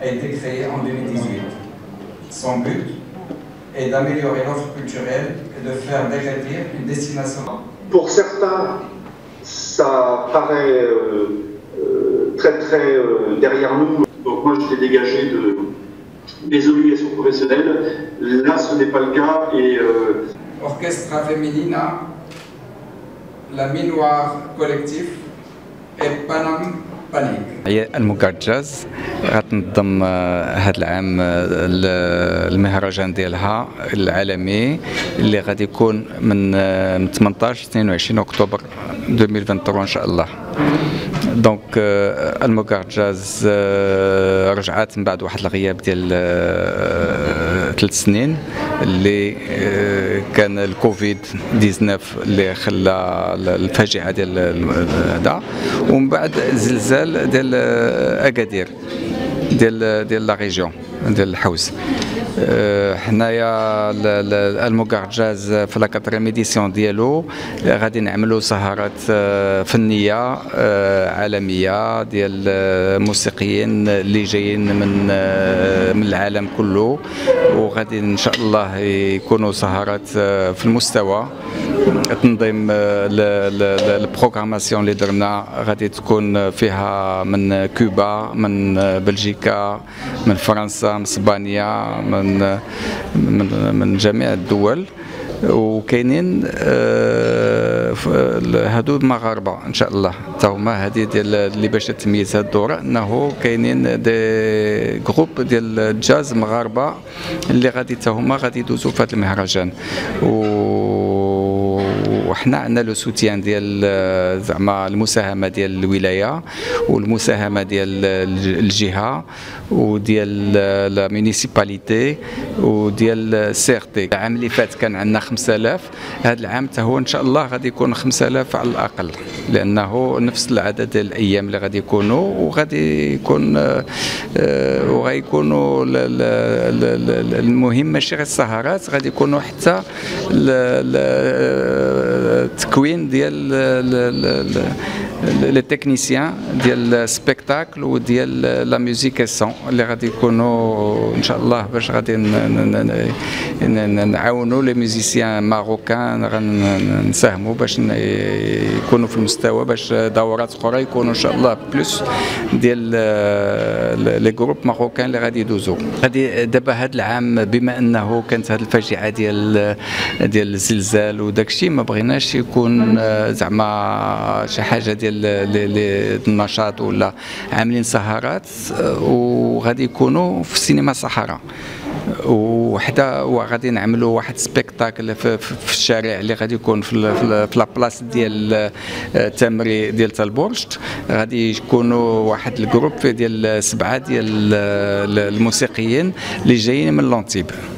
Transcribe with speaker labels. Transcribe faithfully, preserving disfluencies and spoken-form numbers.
Speaker 1: a été créé en deux mille dix-huit. Son but est d'améliorer l'offre culturelle et de faire d'Agadir une destination.
Speaker 2: Pour certains, ça paraît euh, euh, très très euh, derrière nous. Donc moi, j'étais dégagé de mes obligations professionnelles. Là, ce n'est pas le cas. Et euh...
Speaker 1: Orchestra Femenina, la Minoire Collectif et Panam Panic.
Speaker 3: هي الموكارت جاز غتنظم هذا العام المهرجان ديالها العالمي اللي غادي يكون من من ثمنطاش اثنين وعشرين اكتوبر ألفين وثلاثة وعشرين ان شاء الله. دونك الموكارت جاز رجعات من بعد واحد الغياب ديال ثلاث سنين اللي كان الكوفيد تسعة عشر اللي خلى الفاجعه ديال هذا، ومن بعد زلزال ديال اكادير ديال ديال لا ريجيون ديال الحوس. حنايا الموكارت جاز في لا كاتريام ايديسيون ديالو غادي نعملوا سهرات فنيه عالميه ديال موسيقيين اللي جايين من من العالم كله، وغادي ان شاء الله يكونوا سهرات في المستوى. تنظيم البروغراماسيون اللي درنا غادي تكون فيها من كوبا، من بلجيكا، من فرنسا، من اسبانيا، من من من جميع الدول، وكاينين هادو مغاربه ان شاء الله حتى هما. هذه ديال اللي باش تميز هاد الدوره انه كاينين دي جروب ديال الجاز مغاربه اللي غادي حتى هما غادي يدوزوا في هذا المهرجان. وحنا عندنا لو سوتيان ديال زعما المساهمه ديال الولايه والمساهمه ديال الجهه وديال لا مونيسيباليتي وديال السيرتي. العام اللي فات كان عندنا خمسة آلاف، هذا العام حتى هو ان شاء الله غادي يكون خمسة آلاف على الاقل، لانه نفس العدد ديال الايام اللي غادي يكونوا، وغادي يكون وغيكونوا المهم ماشي غير السهرات، غادي يكونوا حتى التكوين ديال لي تكنيسيان ديال السبيكتاكل وديال لا ميوزيكاسيون اللي غادي يكونوا ان شاء الله باش غادي نعاونوا لي ميوزيسيان ماروكان، غنساهموا باش يكونوا في المستوى، باش دورات اخرى يكونوا ان شاء الله بلوس ديال لي جروب ماروكان اللي غادي يدوزوا. غادي دابا هذا العام بما انه كانت هذه الفاجعه ديال ديال الزلزال وداك الشيء، ما بغيناش يكون زعما شي حاجه ديال النشاط ولا عاملين سهرات، وغادي يكونوا في السينما صحراء وحدا، وغادي نعملوا واحد سبيكتاكل في, في الشارع اللي غادي يكون في في لابلاص ديال التمري ديال تالبورشت. غادي يكونوا واحد الجروب ديال سبعه ديال الموسيقيين اللي جايين من لونتيب.